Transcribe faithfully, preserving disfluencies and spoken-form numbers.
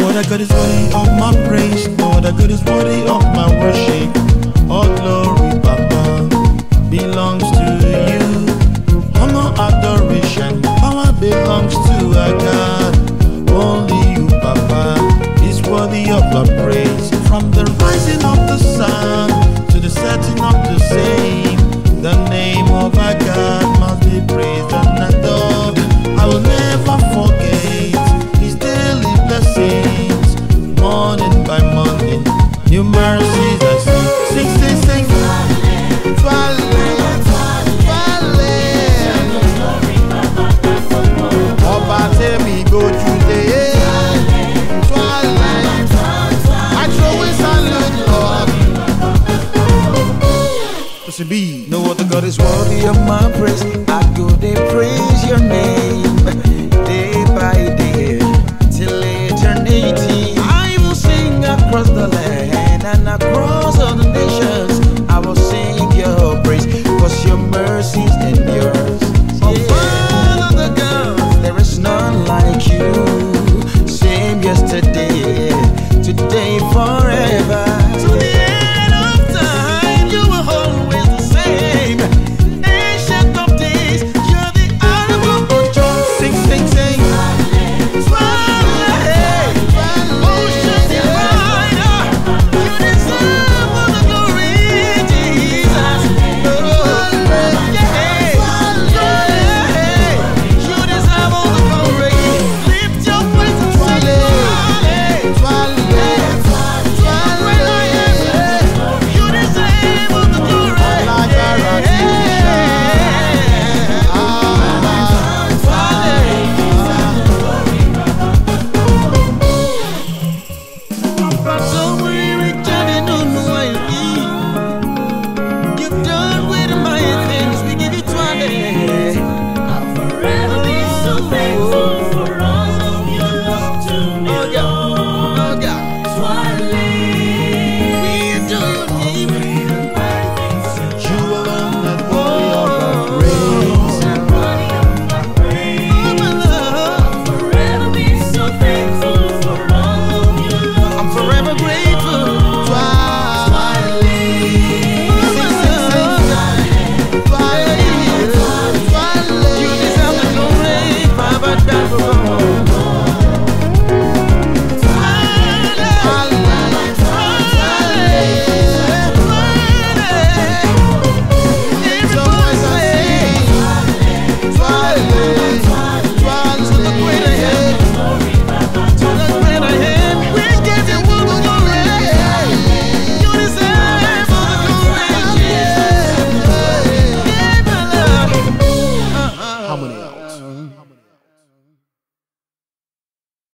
other God is worthy of my praise. No other God is worthy of my worship. All glory, Papa, belongs to you. Honor, adoration, power belongs to our God. Only you, Papa, is worthy of our praise. From the rising of the sun to the setting of the same, the name of our God must be praised and adored. I will never forget His daily blessings, morning by morning, new mercies I see. Sing, sing, sing. Twale, Twale. Oba tell me go today. Twale, I throw in salute, Lord. Tosin Bee. No other God is worthy of my praise. I go they praise your name day by day.